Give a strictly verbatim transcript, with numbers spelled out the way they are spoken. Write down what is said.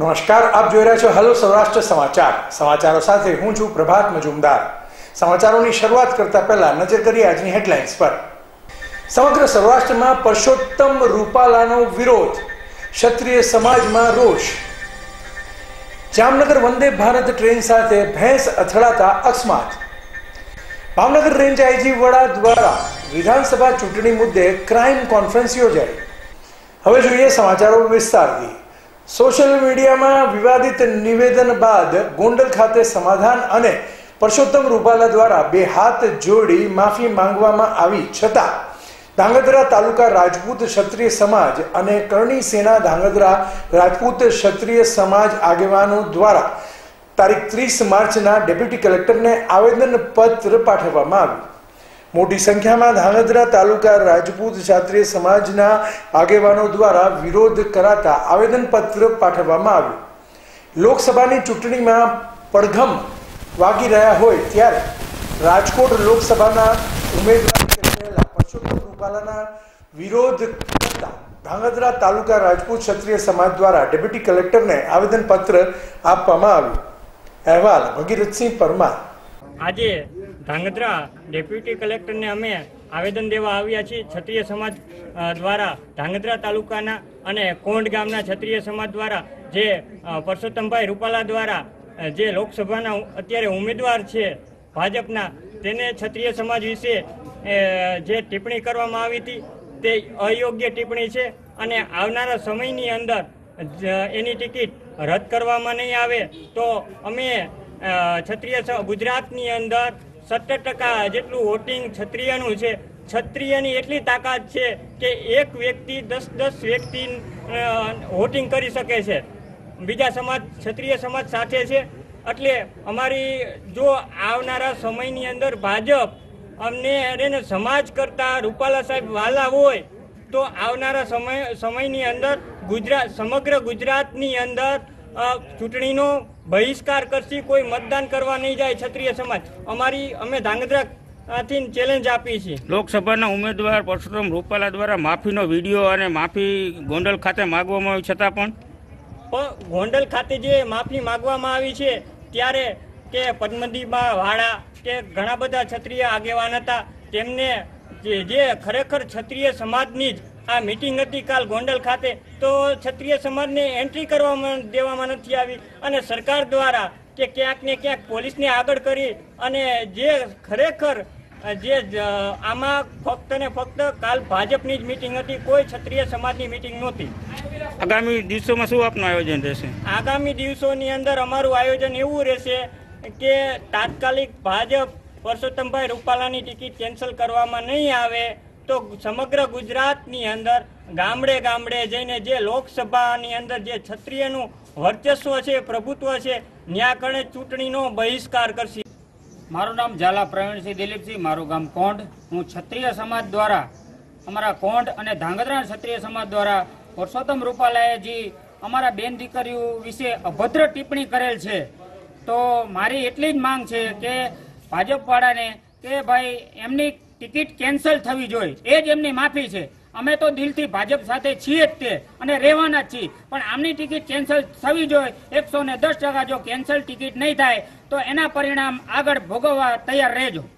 નમસ્કાર, આપ જોઈ રહ્યા છો હેલો સૌરાષ્ટ્ર સમાચાર. સમાચારો સાથે હું છું પ્રભાત મજુમદાર. સમાચારોની શરૂઆત કરતા પહેલા નજર કરીએ આજની હેડલાઇન્સ પર. સમગ્ર સૌરાષ્ટ્રમાં પરસોત્તમ રૂપાલાનો વિરોધ, ક્ષત્રિય સમાજમાં રોષ. જામનગર વંદે ભારત ટ્રેન સાથે ભેંસ અથડાતા અકસ્માત. ભાવનગર રેન્જ આઈજી વડા દ્વારા વિધાનસભા ચૂંટણી મુદ્દે ક્રાઇમ કોન્ફરન્સ યોજાઈ. હવે જોઈએ સમાચારો વિસ્તારથી. સોશિયલ મીડિયામાં વિવાદિત નિવેદન બાદ ગોંડલ ખાતે સમાધાન અને પરસોત્તમ રૂપાલા દ્વારા બે હાથ જોડી માફી માંગવામાં આવી છતાં ધાંગધ્રા તાલુકા રાજપૂત ક્ષત્રિય સમાજ અને કરણી સેના ધાંગધ્રા રાજપૂત ક્ષત્રિય સમાજ આગેવાનો દ્વારા તારીખ ત્રીસ માર્ચના ડેપ્યુટી કલેક્ટરને આવેદન પત્ર પાઠવવામાં આવ્યું. મોટી સંખ્યામાં ધાંગધ્રા તાલુકા રાજપૂત ક્ષત્રિય સમાજના આગેવાનો દ્વારા વિરોધ કરાતા આવેદનપત્ર પાઠવવામાં આવ્યું. લોકસભાની ચૂંટણીમાં પડઘમ વાગી રહ્યા હોય ત્યારે રાજકોટ લોકસભાના ઉમેદવાર રહેલા પરસોત્તમ રૂપાલાના વિરોધ કરતા ધાંગધ્રા તાલુકા રાજપૂત ક્ષત્રિય સમાજ દ્વારા ડેપ્યુટી કલેક્ટરને આવેદનપત્ર આપવામાં આવ્યું. અહેવાલ ભગીરથસિંહ પરમાર. આજે ધાંગધ્રા ડેપ્યુટી કલેક્ટરને અમે આવેદન દેવા આવ્યા છીએ. ક્ષત્રિય સમાજ દ્વારા ધાંગધ્રા તાલુકાના અને કોંઢ ગામના ક્ષત્રિય સમાજ દ્વારા જે પરસોત્તમભાઈ રૂપાલા દ્વારા જે લોકસભાના અત્યારે ઉમેદવાર છે ભાજપના, તેને ક્ષત્રિય સમાજ વિશે જે ટિપ્પણી કરવામાં આવી હતી તે અયોગ્ય ટિપ્પણી છે અને આવનારા સમયની અંદર એની ટિકિટ રદ કરવામાં નહીં આવે તો અમે ક્ષત્રિય ગુજરાતની અંદર સત્તર ટકા જેટલું વોટિંગ ક્ષત્રિયનું છે. ક્ષત્રિયની એટલી તાકાત છે કે એક વ્યક્તિ દસ દસ વ્યક્તિ વોટિંગ કરી શકે છે. બીજા સમાજ ક્ષત્રિય સમાજ સાથે છે. એટલે અમારી જો આવનારા સમયની અંદર ભાજપ અમને એને સમાજ કરતા રૂપાલા સાહેબ વાલા હોય તો આવનારા સમય સમયની અંદર ગુજરાત સમગ્ર ગુજરાતની અંદર ચૂંટણીનો બહિષ્કાર કરશી. કોઈ મતદાન કરવા નહીં જાય ક્ષત્રિય સમાજ. અમારી અમે ધાંગધ્રાથી ચેલેન્જ આપી છે. લોકસભાના ઉમેદવાર પરસોત્તમ રૂપાલા દ્વારા માફીનો વિડીયો અને માફી ગોંડલ ખાતે માગવામાં આવી છતાં પણ ગોંડલ ખાતે જે માફી માગવામાં આવી છે ત્યારે કે પદ્મદીબા વાળા કે ઘણા બધા ક્ષત્રિય આગેવાન હતા, તેમને જે ખરેખર ક્ષત્રિય સમાજની જ આ મીટિંગ હતી કાલ ગોંડલ ખાતે, તો ક્ષત્રિય સમાજને એન્ટ્રી કરવામાં દેવામાં નથી આવી અને સરકાર દ્વારા કે ક્યાંક ને ક્યાંક પોલીસને આગળ કરી અને જે ખરેખર જે આમાં ફક્ત ને ફક્ત કાલ ભાજપની જ મીટિંગ હતી, કોઈ ક્ષત્રિય સમાજની મીટિંગ નહોતી. આગામી દિવસોમાં શું આપનું આયોજન રહેશે? આગામી દિવસોની અંદર અમારું આયોજન એવું રહેશે કે તાત્કાલિક ભાજપ પરસોત્તમભાઈ રૂપાલાની ટિકિટ કેન્સલ કરવામાં નહીં આવે તો સમગ્ર ગુજરાતની અંદર ગામડે ગામડે જઈને જે લોકસભાની અંદર જે ક્ષત્રિયનું વર્ચસ્વ છે, પ્રભુત્વ છે, ન્યા કણે ચૂંટણીનો બહિષ્કાર કરશે. મારું નામ ઝાલા પ્રવીણસિંહ દિલીપસિંહ, મારું ગામ કોંઢ. હું ક્ષત્રિય સમાજ દ્વારા અમારા કોંઢ અને ધાંગધ્રા ક્ષત્રિય સમાજ દ્વારા પરસોત્તમ રૂપાલાએ જે અમારા બેન દીકરીઓ વિશે અભદ્ર ટિપ્પણી કરેલ છે, તો મારી એટલી જ માંગ છે કે ભાજપવાળાને કે ભાઈ એમની ટિકિટ કેન્સલ થવી જોઈએ. એ જ એમની માફી છે. અમે તો દિલથી ભાજપ સાથે છીએ જ તે અને રહેવાના જ છીએ, પણ આમની ટિકિટ કેન્સલ થવી જોઈએ. એકસો ને દસ ટકા જો કેન્સલ ટિકિટ નહીં થાય તો એના પરિણામ આગળ ભોગવવા તૈયાર રહેજો.